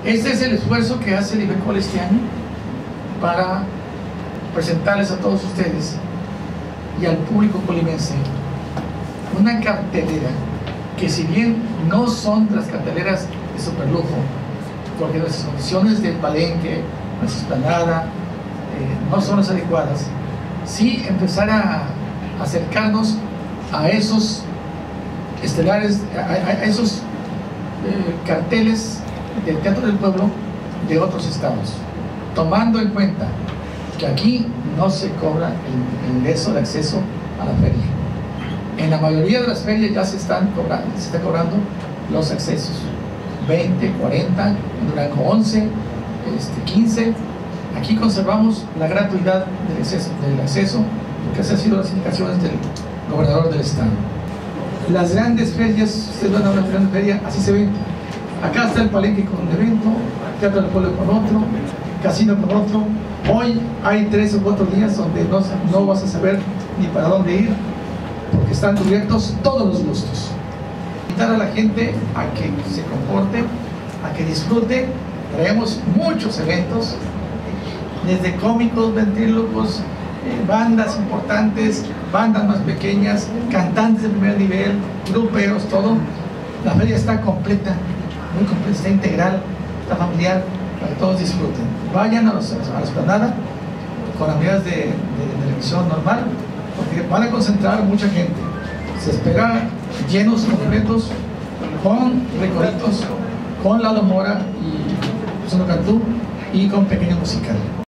Este es el esfuerzo que hace el IBECOL este año para presentarles a todos ustedes y al público colimense una cartelera que, si bien no son las carteleras de superlujo, porque nuestras condiciones del palenque, nuestra explanada, no son las adecuadas, sí empezar a acercarnos a esos estelares, a esos carteles del Teatro del Pueblo de otros estados, tomando en cuenta que aquí no se cobra el ingreso de acceso a la feria. En la mayoría de las ferias ya se está cobrando los accesos, 20, 40, en Durango 11, 15. Aquí conservamos la gratuidad del acceso, porque esas han sido las indicaciones del gobernador del estado. Las grandes ferias, ustedes van a una gran feria, así se ven. Acá está el palenque con un evento, Teatro del Pueblo con otro, Casino con otro. Hoy hay 3 o 4 días donde no vas a saber ni para dónde ir, porque están cubiertos todos los gustos. Invitar a la gente a que se comporte, a que disfrute. Traemos muchos eventos, desde cómicos, ventrílocos, bandas importantes, bandas más pequeñas, cantantes de primer nivel, gruperos, todo. La feria está completa, muy completa, está integral, está familiar, para que todos disfruten. Vayan a la explanada con las medidas de televisión normal, porque van a concentrar mucha gente. Se espera llenos completos, con recoditos, con Lalo Mora y Susana Cantú, y con pequeño musical.